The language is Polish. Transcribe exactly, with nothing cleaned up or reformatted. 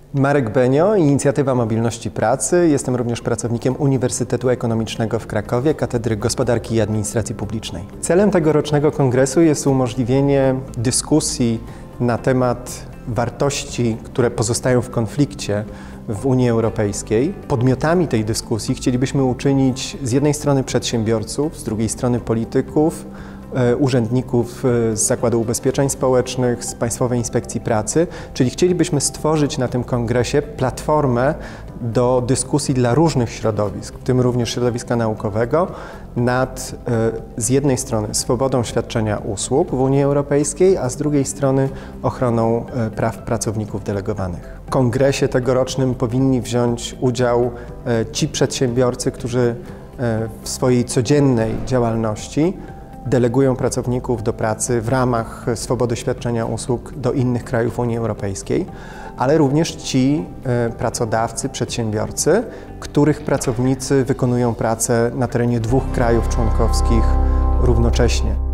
Marek Benio, Inicjatywa Mobilności Pracy. Jestem również pracownikiem Uniwersytetu Ekonomicznego w Krakowie, Katedry Gospodarki i Administracji Publicznej. Celem tegorocznego kongresu jest umożliwienie dyskusji na temat wartości, które pozostają w konflikcie w Unii Europejskiej. Podmiotami tej dyskusji chcielibyśmy uczynić z jednej strony przedsiębiorców, z drugiej strony polityków, urzędników z Zakładu Ubezpieczeń Społecznych, z Państwowej Inspekcji Pracy, czyli chcielibyśmy stworzyć na tym kongresie platformę do dyskusji dla różnych środowisk, w tym również środowiska naukowego, nad z jednej strony swobodą świadczenia usług w Unii Europejskiej, a z drugiej strony ochroną praw pracowników delegowanych. W kongresie tegorocznym powinni wziąć udział ci przedsiębiorcy, którzy w swojej codziennej działalności delegują pracowników do pracy w ramach swobody świadczenia usług do innych krajów Unii Europejskiej, ale również ci pracodawcy, przedsiębiorcy, których pracownicy wykonują pracę na terenie dwóch krajów członkowskich równocześnie.